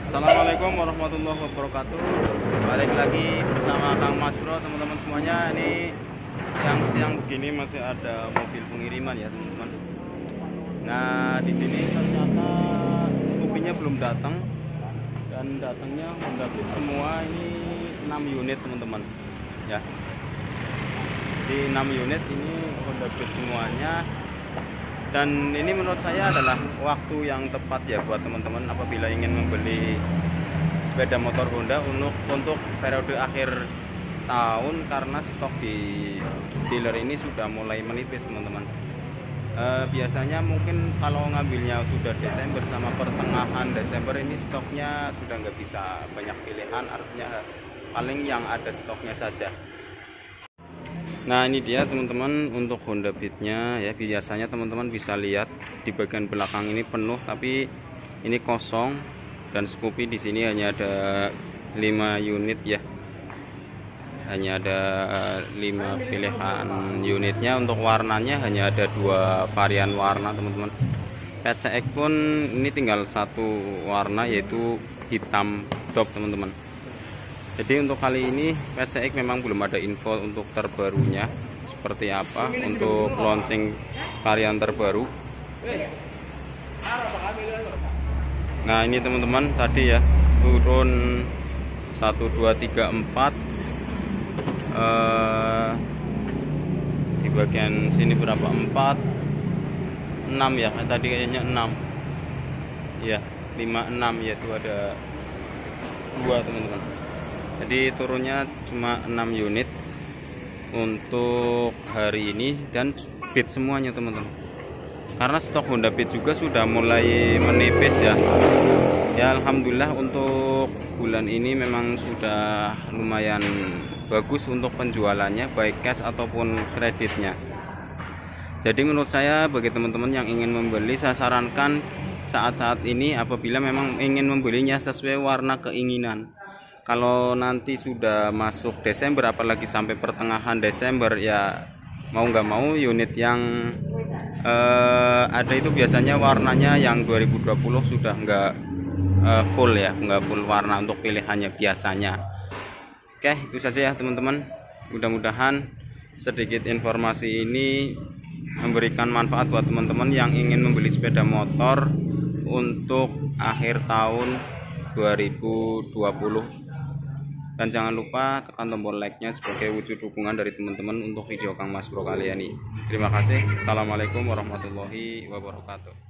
Assalamualaikum warahmatullahi wabarakatuh. Balik lagi bersama Kang Mas Bro, teman-teman semuanya. Ini siang-siang begini masih ada mobil pengiriman ya, teman-teman. Nah, di sini ternyata Scoopy-nya belum datang, dan datangnya Honda Beat semua. Ini 6 unit, teman-teman. Ya. Di 6 unit ini Honda Beat semuanya. Dan ini menurut saya adalah waktu yang tepat ya buat teman-teman apabila ingin membeli sepeda motor Honda untuk periode akhir tahun, karena stok di dealer ini sudah mulai menipis, teman-teman. Biasanya mungkin kalau ngambilnya sudah Desember sama pertengahan Desember, ini stoknya sudah nggak bisa banyak pilihan, artinya paling yang ada stoknya saja. Nah, ini dia teman-teman untuk Honda Beat-nya ya. Biasanya teman-teman bisa lihat di bagian belakang ini penuh, tapi ini kosong. Dan Scoopy di sini hanya ada 5 unit ya. Hanya ada 5 pilihan unitnya. Untuk warnanya hanya ada 2 varian warna, teman-teman. PCX pun ini tinggal 1 warna, yaitu hitam top, teman-teman. Jadi untuk kali ini PCX memang belum ada info untuk terbarunya seperti apa untuk launching varian terbaru. Nah, ini teman-teman tadi ya turun 1 2 3 4 di bagian sini berapa, 4 6 ya, tadi kayaknya 6 ya, 5 6 yaitu ada 2, teman-teman. Jadi turunnya cuma 6 unit untuk hari ini, dan Beat semuanya, teman-teman. Karena stok Honda Beat juga sudah mulai menipis ya. Ya, alhamdulillah untuk bulan ini memang sudah lumayan bagus untuk penjualannya, baik cash ataupun kreditnya. Jadi menurut saya bagi teman-teman yang ingin membeli, saya sarankan saat-saat ini apabila memang ingin membelinya sesuai warna keinginan. Kalau nanti sudah masuk Desember, apalagi sampai pertengahan Desember, ya mau nggak mau unit yang ada itu biasanya warnanya yang 2020 sudah nggak full ya, nggak full warna untuk pilihannya biasanya. Oke, itu saja ya teman-teman. Mudah-mudahan sedikit informasi ini memberikan manfaat buat teman-teman yang ingin membeli sepeda motor untuk akhir tahun 2020. Dan jangan lupa tekan tombol like-nya sebagai wujud dukungan dari teman-teman untuk video Kang Mas Bro kali ini. Terima kasih. Assalamualaikum warahmatullahi wabarakatuh.